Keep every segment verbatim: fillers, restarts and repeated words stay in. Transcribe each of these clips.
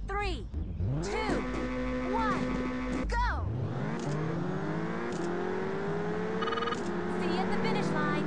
three, two, one, go! See you at the finish line.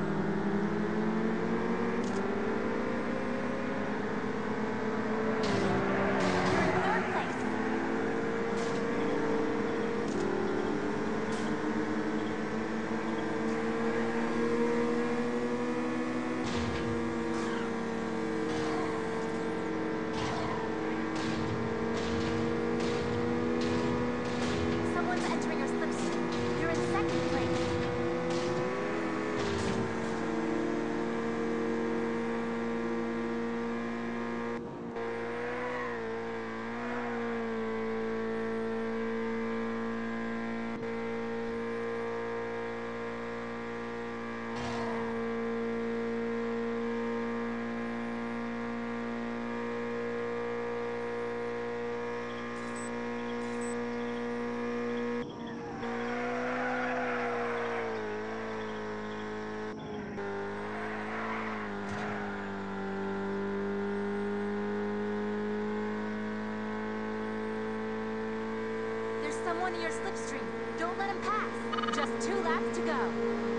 Someone in your slipstream. Don't let him pass. Just two laps to go.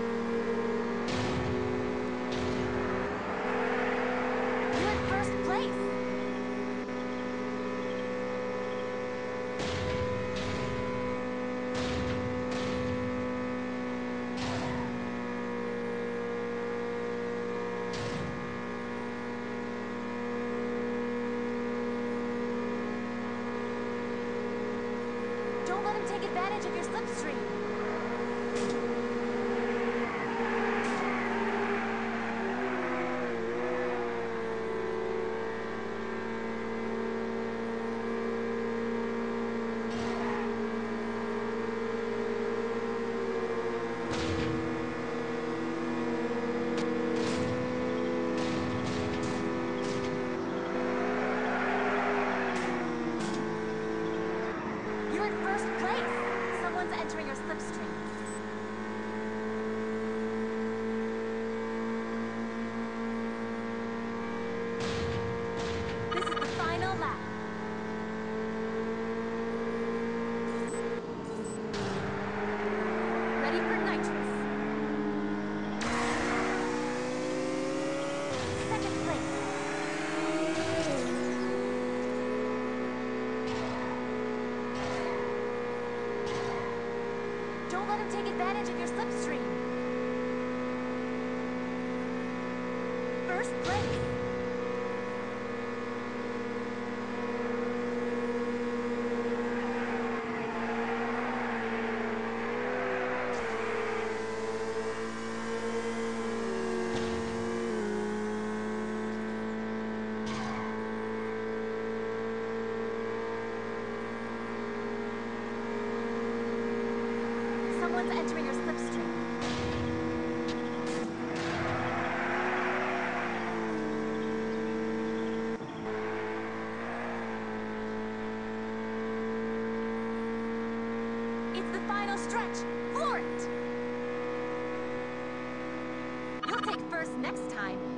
You're in first place. Don't let him take advantage of your slipstream. You're in first place. Someone's entering your slipstream. This is the final lap. Ready for nitrous. Second place. Don't let him take advantage of your slipstream. First place. Someone's entering your slipstream. It's the final stretch. Floor it! You'll take first next time.